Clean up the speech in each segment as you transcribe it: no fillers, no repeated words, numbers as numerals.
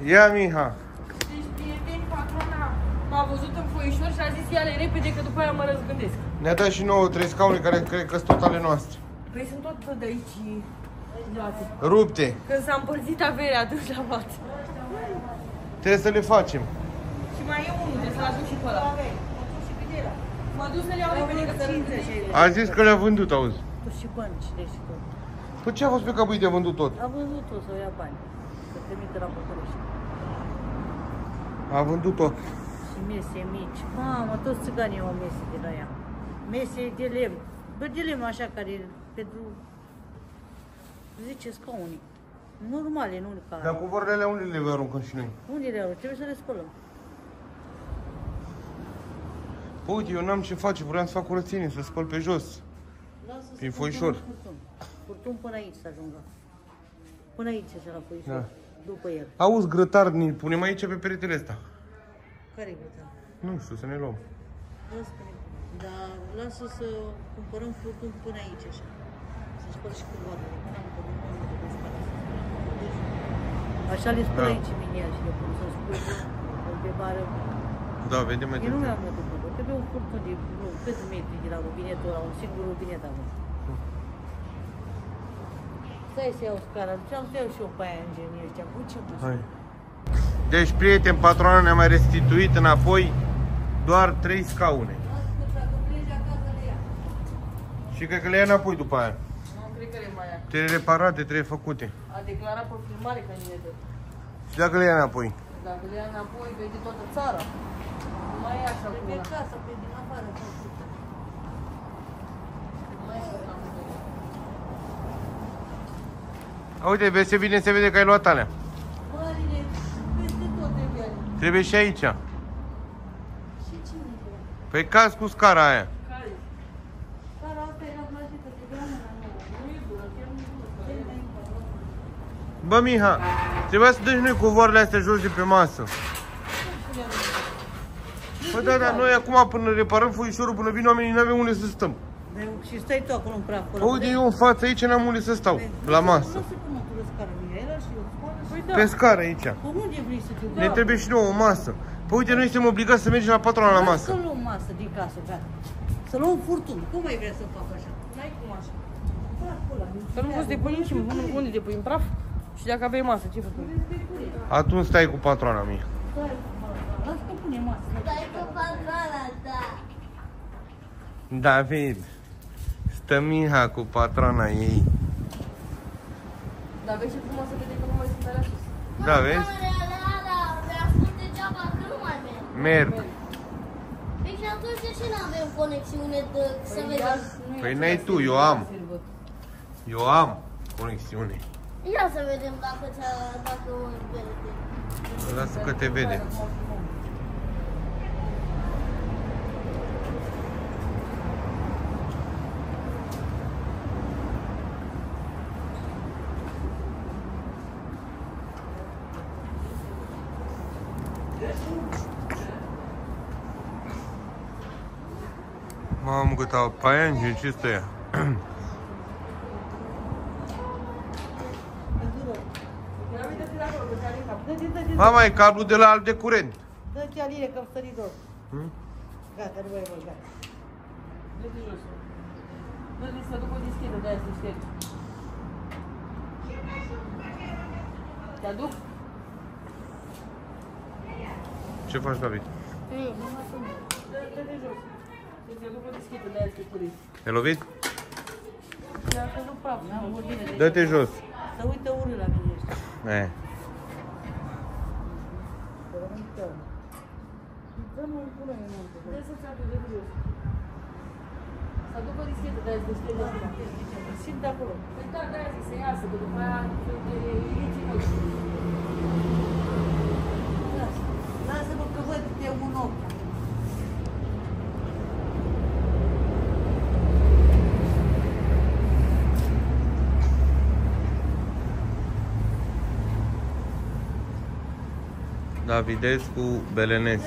Ia, Miha. Deci, prieteni, patrona m-a văzut în foișor și a zis ia-le repede că după aia mă răzgândesc. Ne-a dat și nouă 3 scaune care cred că sunt tot ale noastre. Păi sunt tot de aici luate. Rupte. Când s-a împărțit averea, atunci l-am luat. Trebuie să le facem. Și mai e unul, trebuie să-l aduc și pe ăla. M-a dus să le iau repede că se răzgândesc. A zis că le-a vândut, auzi. Și bănci, deci tot. Păi ce a fost pe capul de vândut tot? A vândut tot să ia bani. Să trimite la București. A vândut tot. Și mese mici. Mamă, toți țiganii au mese din aia. Mese de lemn. Bă, de lemn așa, care pentru 10 scaune. Normale, nu ca... Dar cu vorbele unde le aruncăm și noi? Unde le au? Trebuie să le spălăm. Păi uite, eu n-am ce face, vreau să fac curățenie, să spăl pe jos. Lasă Prin să foișor. Furtun până aici să ajungă. Până aici să la foișor. Da. După el. Auzi, grătar, ne punem aici pe peretele ăsta. Care-i gata? Nu știu, să ne luăm. Dar lasă să cumpărăm furtun până aici așa. Să spăl și cu vorbele. Așa le spăl aici minial și le pun să spui pe bară. Da, vedem mai Eu nu mi-am mult de furtun. Trebuie un furtun de câți metri de la robinetul ăla, un singur robinet avem. Stai să iau scara, duceam să iau și eu pe aia inginii ăștia. Cu ce bă? Hai. Deci, prieteni, patrona ne-a mai restituit înapoi doar 3 scaune. Și cred că le ia înapoi după aia. Nu, cred că le mai ia. Trebuie reparate, trebuie făcute. A declarat pe filmare că ni le dă. Și dacă le ia înapoi? Dacă le ia înapoi, vede toată țara. Nu mai e așa cu Pe una. casă, pe din afară. Uite, vezi ce bine se vede că ai luat alea. Mările, peste tot de viale. Trebuie și aici. Și cine e? Păi caz cu scara aia. Care? Cara asta era plătită de gramă la nouă. Nu e bună, chiar nu e bună. Bă, Miha, trebuia să dăm și noi covoarele astea jos de pe masă. Păi da, dar noi acum până reparăm foișorul, până vin oamenii, n-avem unde să stăm. Și stai tu acolo în praf. Păi uite, eu în față aici n-am unde să stau, la masă. Nu se pune tu la scară mie, era și eu. Păi da. Pe scară aici. Pe unde vrei să te duci? Ne trebuie și nouă o masă. Păi uite, noi suntem obligați să mergem la patrona la masă. Să luăm masă din casă, gata. Să luăm furtun. Cum mai vrea să fac așa? N-ai cum așa. Acolo, Să nu poți depui și unde depui în praf? Și dacă aveai masă, ce făcut? Atunci stai cu patrona mea. lasă că pune masă. Stai cu patrona ta. David, stă Miha cu patrona ei. Dar vezi ce frumos se vede că nu mai sunt alea sus. Da, vezi? Mi-a spus degeaba că nu mai merg. Merg. Păi și atunci de ce nu avem conexiune de să vedem? Păi n-ai tu, eu am. Eu am conexiune. Ia să vedem dacă vede. Lasă că te vede. Mamă, cât au paianji, ce stă ea? Mama, e cablu de la alb de curent. Dă-ți aline că-mi sări dor. Gata, nu mai e mult, gata. Dă-te jos. Dă-te să duc o dischetă de aia să ștergi. Te aduc? Ce faci, David? Dă-te jos. Să-ți aduc o dischetă de aia să te curești. Te-ai lovit? Ia că nu praf, n-am vorbit de Dă-te jos. Să uită urât la mine ăștia. Eh. Să rămân tău. Dă-mă un pulă în muncă. Dă să-ți aduc de jos. Să aduc o dischetă de aia să te ștergi. Simt de acolo. Păi da, de-aia zic să iasă, că după aia te iriți în ochi. Lasă-mă că văd de un ochi. Davidescu, Belenescu.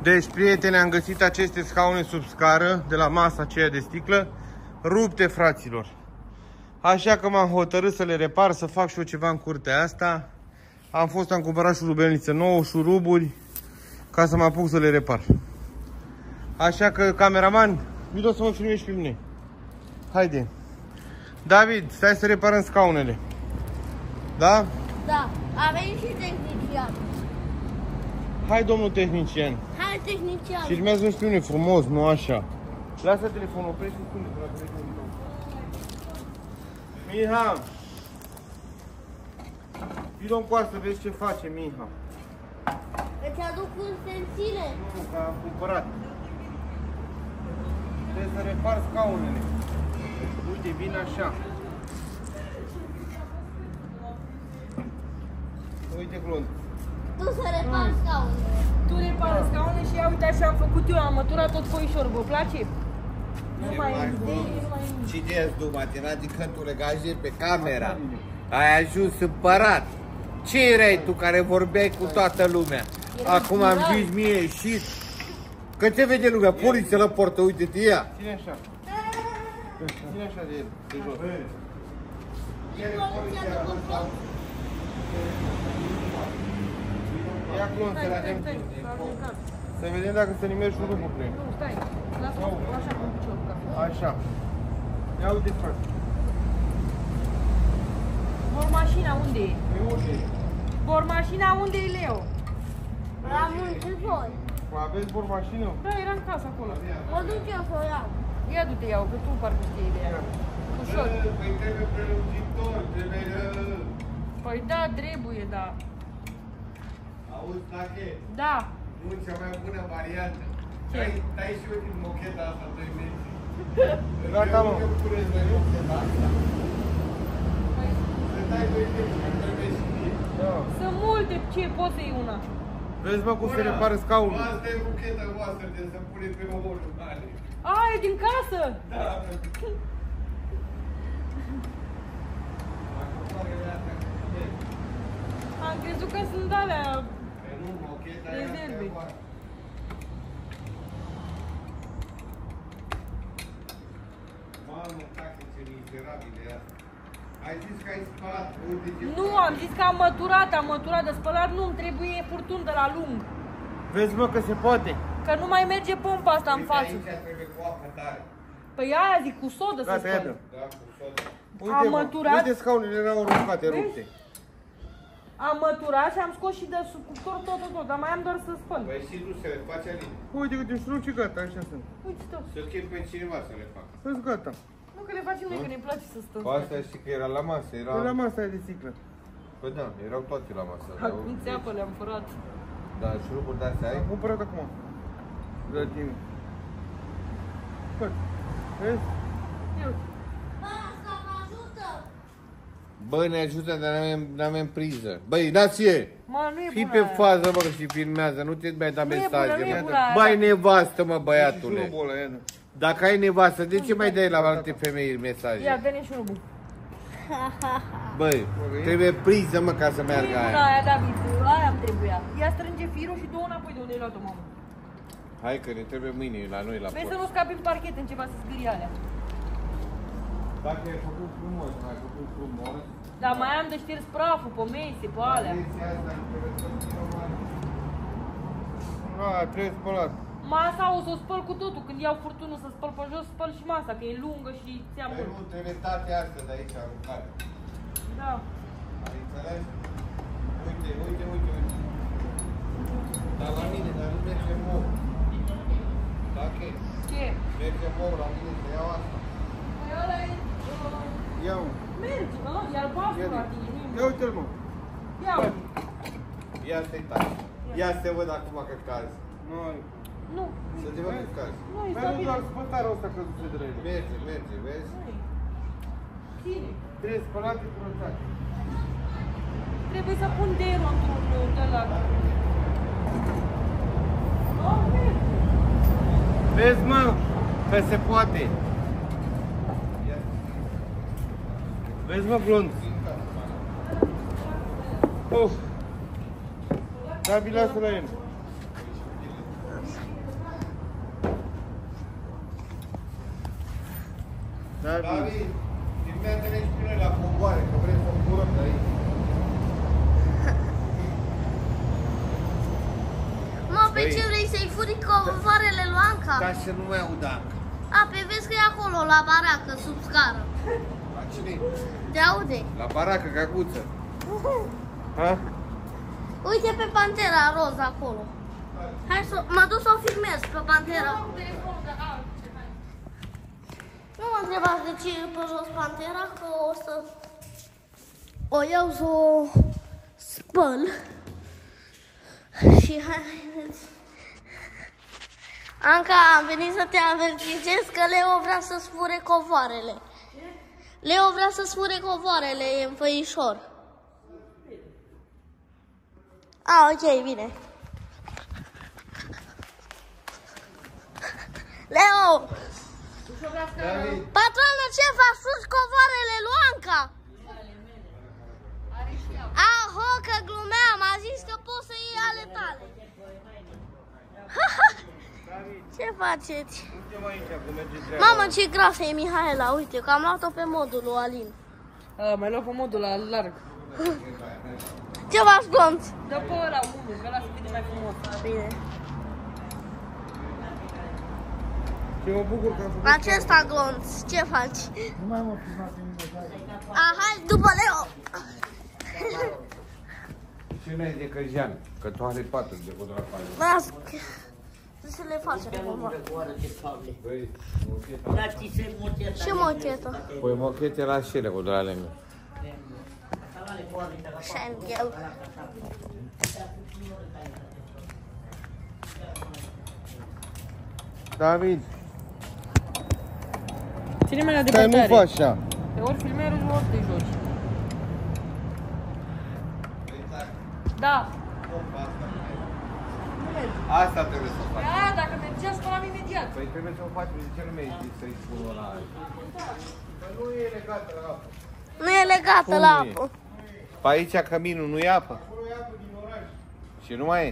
Deci, prieteni, am găsit aceste scaune sub scară de la masa aceea de sticlă, rupte, fraților. Așa că m-am hotărât să le repar, să fac și eu ceva în curtea asta. Am cumpărat șurubelniță nouă, șuruburi, ca să mă apuc să le repar. Așa că, cameraman, vino să mă filmezi pe mine. Haide. David, stai să reparăm scaunele. Da? Da, a venit și tehnician. Hai, domnul tehnician. Hai, tehnician. Filmează-mi pe mine frumos, nu așa. Lasă telefonul, oprește și spune. Miha! Vino încoa să vezi ce face Miha. Îți aduc ustensile. Nu, că am cumpărat. Trebuie să repar scaunele. Uite, vin așa. Uite, Glond. Tu să repari scaunele. Tu repară scaune și ia uite așa am făcut eu, am măturat tot foișor, vă place? Nu mai idei, nu mai nimic. Cine-ți du matematică, tu legaje pe camera. Ai ajuns împărat. Ce erai tu care vorbeai cu toată lumea? Acum am zis mie ieșit. Că te vede lumea, poliția la portă, uite-te ea. Ține așa. Ține așa de jos. Ia Glond să vedem. Să vedem dacă se nimerește șurubul prin. Nu, stai, lasă-mă așa cu piciorul. Așa. Ia uite, frate. Bormașina unde e? E unde? Bormașina unde e, Leo? La mulți voi. Aveți bormașină? Da, era în casă acolo. Mă duc eu să o iau. Ia du-te, iau, că tu parcă știi de ea. Ușor. Păi trebuie prelungitor, trebuie... Păi da, trebuie, da. Auzi, Tache, Da. nu cea mai bună variantă. Ce? Dai și eu din mocheta asta 2 metri. Gata, mă. Eu puneți voi mocheta asta. Să dai 2 metri, că trebuie și mie. Da. Sunt multe, ce, poți să iei una. Vezi, mă, cum se repară scaunul. Asta e mocheta voastră de să pune pe omorul mare. A, e din casă? Da. Am crezut că sunt alea. Pe nu, mocheta Rezerve. e voastră. Mamă, tacă, ce miserabil e asta. Ai zis că ai spălat, uite ce... Nu, am zis că am măturat de spălat, nu-mi trebuie furtun de la lung. Vezi, mă, că se poate. Că nu mai merge pompa asta în Uite, față. aici trebuie cu apă tare. Păi aia zic, cu sodă să Gata, spăl. iată. Da, cu soda. Uite, Am mă, măturat. uite, scaunele erau aruncate, Vezi? rupte. Am măturat și am scos și de sub cuptor tot, dar mai am doar să spăl. Păi și nu se le face alin. Uite, uite, șurub și gata, așa sunt. Uite tot. Să chem pe cineva să le facă. Vezi, gata. Nu că le facem noi, că ne place să stăm. Cu asta știi că era la masă, era... Păi la masa aia de sticlă. Păi da, erau toate la masă. Acum țeapă le-am furat. Da, șuruburi de-astea ai? Am cumpărat acum. De la tine. Bă, vezi? Eu. Bă, asta mă ajută. Bă, ne ajută, dar n-avem priză. Băi, dați-e! Mă, nu e Fii bună pe aia. fază, mă, și filmează, nu te mai da Nu e bună, mesaje, nu e mă. bună aia, Bă, ai da. nevastă, mă, Și băiatule. șurubul ăla, iată. Dacă ai nevastă, de ce mai dai la alte femei mesaje? Ia, dă-ne șurubul. Băi, trebuie priză, mă, ca să Nu e meargă bună aia. aia, David, aia îmi trebuia. Ia strânge firul și dă înapoi de unde ai luat-o, mamă. Hai că ne trebuie mâine la noi la Vrei să port. nu scapi în parchet în ceva să zgârie alea. Dacă ai făcut frumos, ai făcut frumos. Dar mai am de șters praful pe mese, pe alea. Atenția asta, trebuie să fie o mare. Trebuie spălat. Masa o să o spăl cu totul. Când iau furtunul să spăl pe jos, spăl și masa, că e lungă și ți-am Păi mult. nu, trebuie state astea de aici, aruncate. Da. Ai înțeles? Uite, uite, uite, uite. Dar la mine, dar nu merge mor. Dacă Ce? merge mor la mine, să iau asta. Păi ăla e... Ia-o. Merge, mă, e albastru la tine. Ia uite-l, mă. Ia uite. Ia să-i taci. Ia să te văd acum că cazi. Nu, Nu. Să te văd că cazi. Nu, e dar nu stabil. doar spătarul ăsta căzuse de la ele. Merge, merge, vezi? Ține. Trebuie spălate curățate. Trebuie să pun dero într-un de la... Oh, merge. Vezi, mă, că se poate. Vezi, mă, Glond. Uf. Gabi, lasă la el. David, filmează-ne și pe noi la coboare, că vrem să curăm de aici. Mă, pe ce vrei să-i furi covoarele lui Anca? Dar să nu mai aud Anca. A, pe vezi că e acolo, la baracă, sub scară. La cine? Te aude? La baracă, cacuță. Ha? Uite pe pantera roz acolo. Hai să mă duc să o filmez pe pantera. Nu mă întrebați de ce e pe jos pantera, că o să o iau să o spăl. Și haideți. Anca, am venit să te avertizez că Leo vrea să-ți fure covoarele. Leo vrea să-ți fure covoarele, e în făișor. A, ok, bine. Leo! Patronă, ce faci? Fugi covoarele lui Anca? Aho, că glumeam, a zis că poți să iei ale tale. Ce faceți? Mamă, ce grasă e Mihaela, uite, că am luat-o pe modul lui Alin. Mai luat pe modul la larg. Ce faci, glonț? Dă pe ăla unul, că ăla să fie mai frumos. Bine. Și mă bucur că am făcut. Acesta, glonț, ce faci? Nu mai mă filmat în mine. A, hai, după Leo. Și nu e de Căjean, că tu are 4 de fotografare. Las, să le facem cumva. Băi, Și mochetă. păi mochete la șele cu doar lângă. Așa în el. David, Ține-mă la stai, nu depărtare. faci așa. Pe ori filmerul, ori te joci. Da. Asta trebuie să o faci. Da, dacă mergea, spălam imediat. Păi trebuie să o faci, de ce nu mi-ai zis să-i spun ăla? Că nu e legată la apă. Nu e legată Cum la nu e? apă. Pe aici căminul nu e apă. Și nu mai e.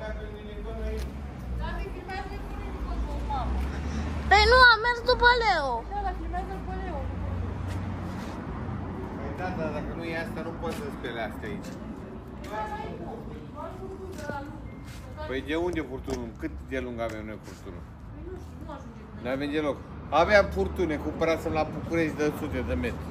Păi nu, am mers după Leo. Păi da, dar dacă nu e asta, nu poți să spele astea aici. Păi de unde furtunul? Cât de lung avem noi furtunul? Nu avem deloc. Aveam furtune, cumpărasem la București de sute de metri.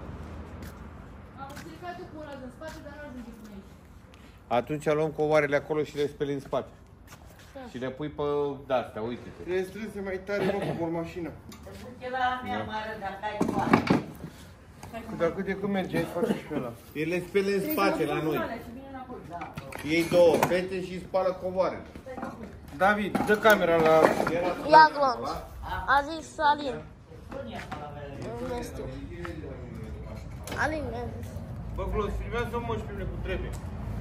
Atunci luăm covoarele acolo și le speli în spate. Și le pui pe de-astea, uite-te. Trebuie strânse mai tare, mă, cu mormașina. Dar cât de când mergeai, face și pe ăla. El le speli în spate la noi. Ei două fete și spală covoarele. David, dă camera la... Ia glonț. A zis Alin. Nu știu. Alin, mi-a zis. Bă, Glos, filmează-mă, mă, și pe mine cum trebuie.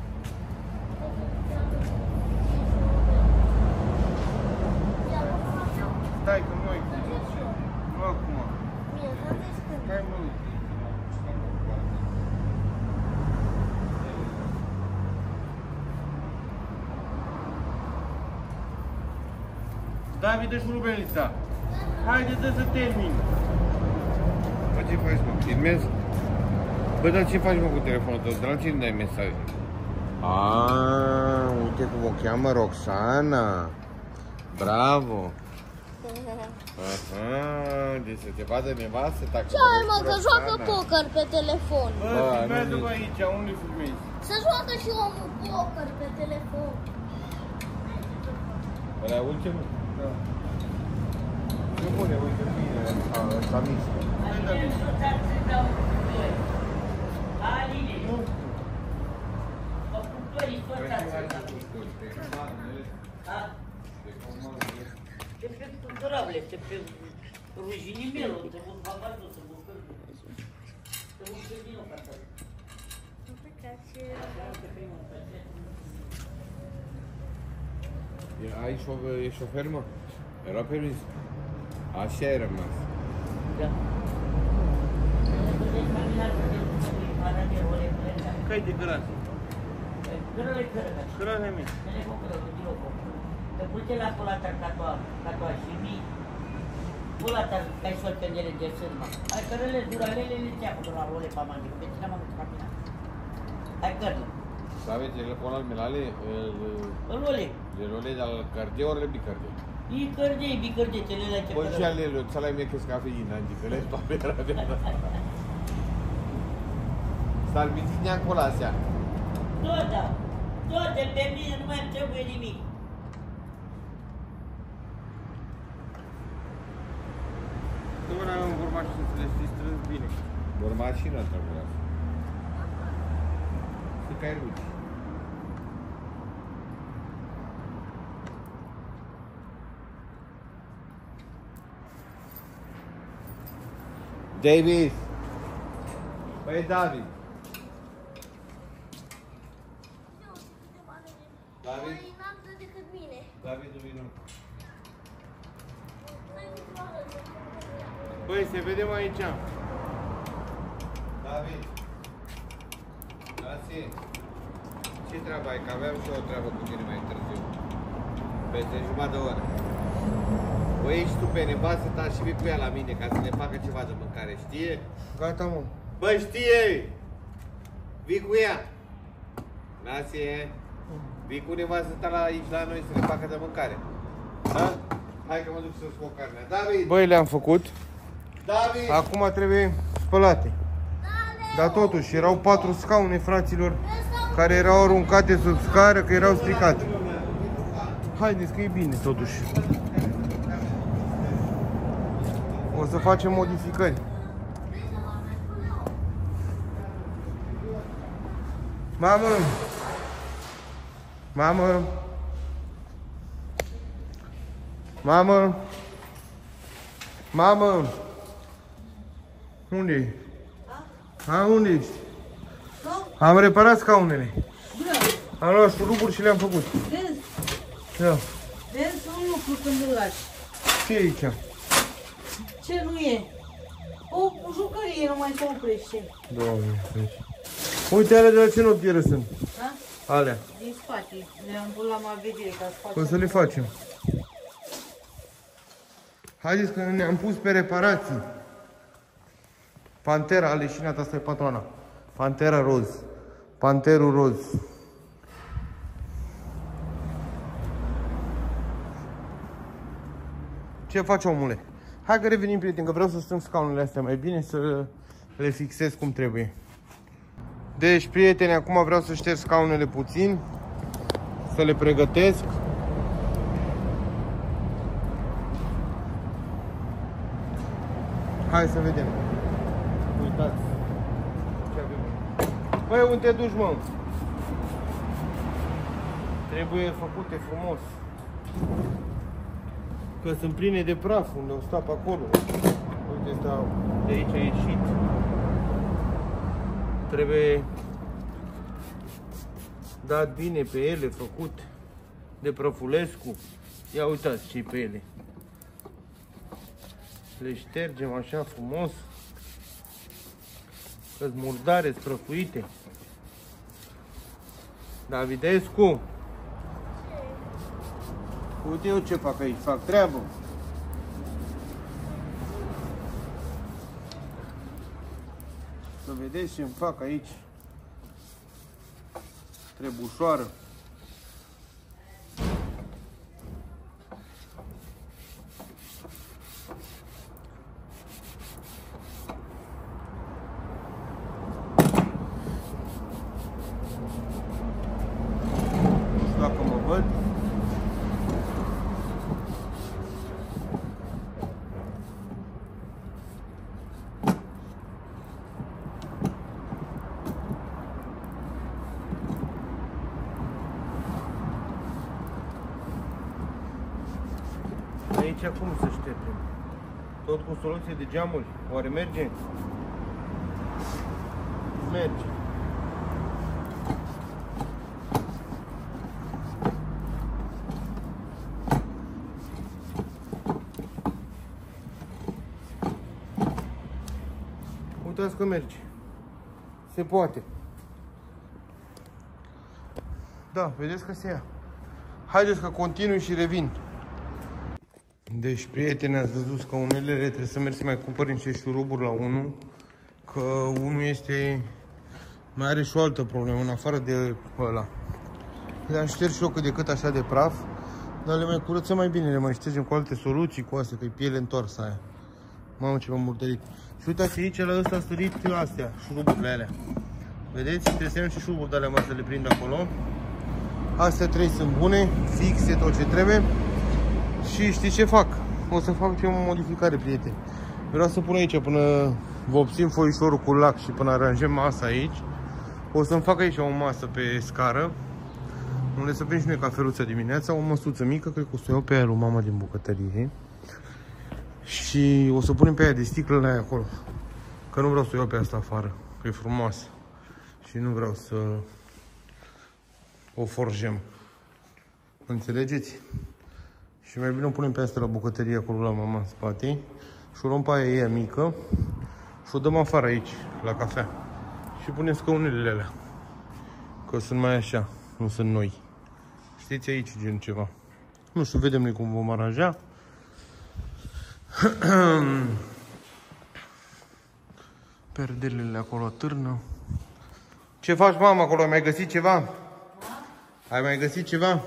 Stai, că nu ai cum. Nu acum. Bine, să zici când. Stai, mă. David, dă-și rubelița. Haide, dă să termin. Bă, ce faci, mă? Filmezi? Bă, dar ce faci, mă, cu telefonul tău? De la cine dai mesaj? Ah, uite cum o cheamă Roxana. Bravo. Aha, deci să te vadă nevastă ta. Ce ai, mă, că joacă poker pe telefon. Bă, Bă, filmează-mă nu- aici, unde filmezi? Se joacă și omul poker pe telefon. Ăla ultimul? Da. Ce bune, uite, bine, ăsta mic. E șofer, mă? Era permis. Așa ai rămas. Cai de gras. Cărare mea. Pula ta kai sorprendere de sârmă. Hai cărele duralele le ceapă de la role pe mani. Pe cine m-am întrebat bine. Hai cărle. Sabes, el con al melale, Îl ole. el role dal cardio ore bicardio. I bicărde, ce le la ce Poi c'è le sala mia che scaffina, di che le sto per la Salvitina ancora sia. Toate pe mine, nu mai trebuie nimic. Dom'le, am vorba și să le știi strâns bine. Vor mașină trebuie. Să cai rugi. David. Păi David. David. Mai înaltă decât mine. David, vino. Băi, se vedem aici. David. Asi. Ce treabă ai? Că aveam și eu o treabă cu tine mai târziu. Peste jumătate de oră. Băi, ești tu pe nevastă ta și vii cu ea la mine ca să ne facă ceva de mâncare, știe? Gata, mă. Bă, știe! Vii cu ea! Nasie! Vii cu nevastă ta la aici la noi să ne facă de mâncare. Da? Hai că mă duc să scot carnea. David! Băi, le-am făcut. David! Acum trebuie spălate. Dar totuși, erau 4 scaune, fraților, care erau aruncate sub scară, că erau stricate. Haideți că e bine, totuși. O să facem modificări. Mamă! Mamă! Mamă! Mamă! Unde e? A, unde ești? Am reparat scaunele. Am luat șuruburi și le-am făcut. Vezi? Da. Vezi un lucru când îl lași. Ce e aici? Ce nu e? O jucărie, nu mai se oprește. Doamne, deci. Uite, alea de la ce noptieră sunt? Da? Alea. Din spate. Le-am pus la malvedere ca să facem. O să le facem. Haideți că ne-am pus pe reparații. Pantera aleșinată, asta e patroana. Pantera roz. Panterul roz. Ce faci, omule? Hai că revenim, prieteni, că vreau să strâng scaunele astea mai bine, să le fixez cum trebuie. Deci, prieteni, acum vreau să șterg scaunele puțin, să le pregătesc. Hai să vedem. Uitați ce avem. Băi, unde te duci, mă? Trebuie făcute frumos. Că sunt pline de praf unde au stat pe acolo. Uite, stau. De aici a ieșit. Trebuie dat bine pe ele, făcut de Prăfulescu. Ia uitați ce-i pe ele. Le ștergem așa frumos. Că-s murdare, sprăfuite. Davidescu! Uite eu ce fac aici, fac treabă. Să vedeți ce-mi fac aici. Trebușoară. Nu știu dacă mă văd. Aici cum să ștergem? Tot cu soluție de geamuri? Oare merge? Merge. Uitați că merge. Se poate. Da, vedeți că se ia. Haideți că continui și revin. Deci, prieteni, ați văzut scaunelele, trebuie să mergi să mai cumpări niște șuruburi la unul, că unul este... mai are și o altă problemă, în afară de ăla. Le-am șters și eu cât de cât așa de praf, dar le mai curățăm mai bine, le mai ștergem cu alte soluții, cu astea, că e piele întoarsă aia. Mamă, ce m-am murdărit. Și uitați aici, la ăsta a sărit astea, șuruburile alea. Vedeți? Trebuie să iau și șuruburi de alea mari să le prind acolo. Astea 3 sunt bune, fixe, tot ce trebuie. Și știți ce fac? O să fac o modificare, prieteni. Vreau să pun aici până vopsim foișorul cu lac și până aranjăm masa aici. O să-mi fac aici o masă pe scară, unde să bem și noi cafeluța dimineața, o măsuță mică, cred că o să o iau pe aia lui mama din bucătărie. Și o să punem pe aia de sticlă la aia acolo. Că nu vreau să o iau pe asta afară, că e frumoasă. Și nu vreau să o forjem. Înțelegeți? Și mai bine o punem pe asta la bucătărie acolo la mama în spate. Și o luăm pe aia mică și o dăm afară aici, la cafea. Și punem scaunelele alea. Că sunt mai așa, nu sunt noi. Știți, aici gen ceva. Nu știu, vedem noi cum vom aranja. Perdelele acolo târnă. Ce faci, mama, acolo? Ai mai găsit ceva? Ai mai găsit ceva?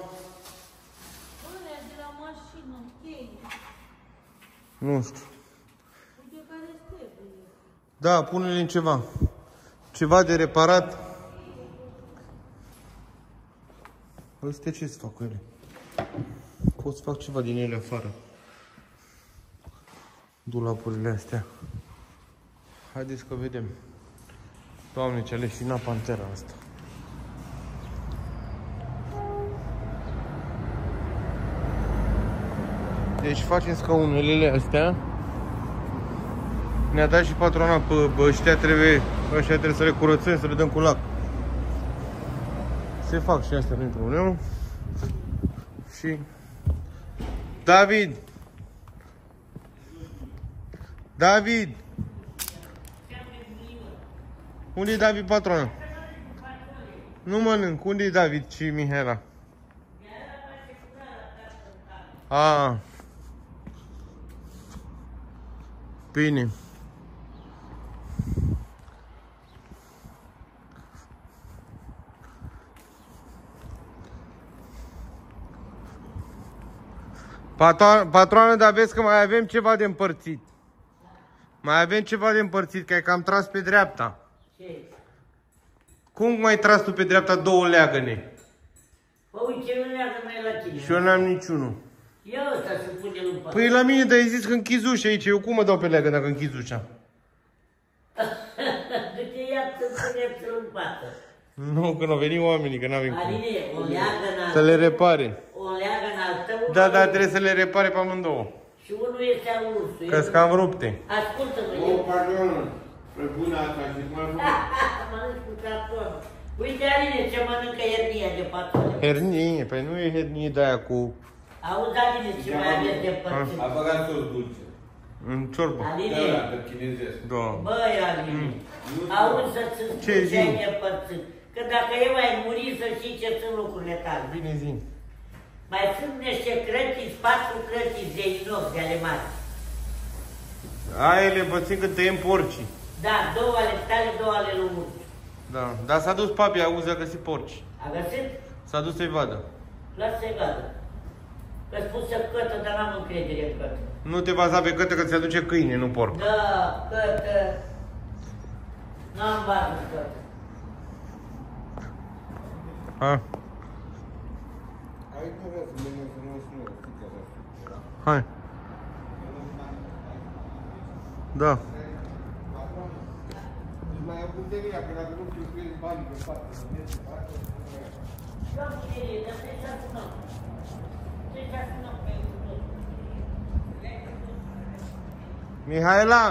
Nu știu. Da, pune-le în ceva. Ceva de reparat. Astea ce să fac cu ele? Pot să fac ceva din ele afară. Dulapurile astea. Haideți că vedem. Doamne, ce leșina pantera asta. Deci facem scaunelele astea. Ne-a dat și patrona pe ăștia trebuie să le curățăm, să le dăm cu lac. Se fac și astea, nu-i problemă. Și David! David! Unde e David, patrona? Nu mănânc. Unde e David și Mihaela? A. Bine. Patroană, dar vezi că mai avem ceva de împărțit. Mai avem ceva de împărțit, că ai cam tras pe dreapta. Ce? Cum mai tras tu pe dreapta 2 leagăne? Păi uite, nu leagă mai la tine. Și eu n-am niciunul. Ia ăsta să pune în pat. Păi la mine, dar ai zis că închizi ușa aici. Eu cum mă dau pe leagă dacă închizi ușa? Du-te, ia să puneți-l în pată. Nu, că n-au venit oamenii, că n-avem cum. Aline, o leagă Să le repare. O leagă în al tău. Da, dar trebuie să le repare pe amândouă. Și unul este al ursului. Că-s cam rupte. Ascultă-mă, O, pardon. Pe bună asta și cum mănânci cu carton. Uite, Aline, ce mănâncă hernia de patru. Hernie, păi nu e hernie de aia cu... Auzi, Aline, ce mai aveți de părțit? A băgat sos dulce. în ciorbă. Aline, De chinezesc. Da. băi, Aline, auzi să-ți spun Ce ce zi? ai de părțit. Că dacă eu ai muri, să știi ce sunt lucrurile tale. Bine zi. Mai sunt niște crătiți, 4 crătiți de inox, de ale mari. Aia le bățim când tăiem porcii. Da, 2 ale tale, 2 ale lui Murci. Da. Dar s-a dus papi, auzi, a găsit porci. A găsit? S-a dus să-i vadă. Lasă să-i vadă. Că spun să cătă, dar n-am încredere în cătă. Nu te baza pe cătă că ți aduce câine, nu porc. Da, cătă. N-am bază în cătă. Ha? Aici nu vreau să mănânc, să nu știu, sticla asta. Hai. Da. Mai am puteria, că dacă nu cheltuiesc banii pe față, să mergi pe față, Da, puterie, dar trebuie să sunăm. Trebuie să sunăm pe tot. Mihaela!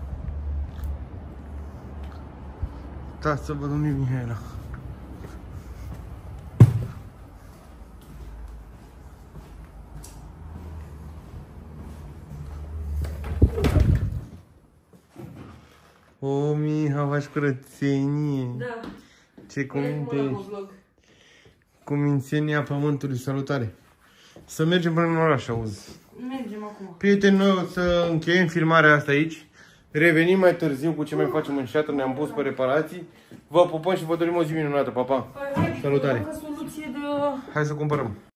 Da, să văd unde e Mihaela. O, Miha, faci curățenie. Da. Ce cuminte ești. Cumințenia pământului, salutare. Să mergem până în oraș, auzi. Mergem Prieteni, noi o să încheiem filmarea asta aici. Revenim mai târziu cu ce mai facem în șatră, ne-am pus pe reparații. Vă pupăm și vă dorim o zi minunată, pa, pa! Salutare! Soluție de... Hai să cumpărăm!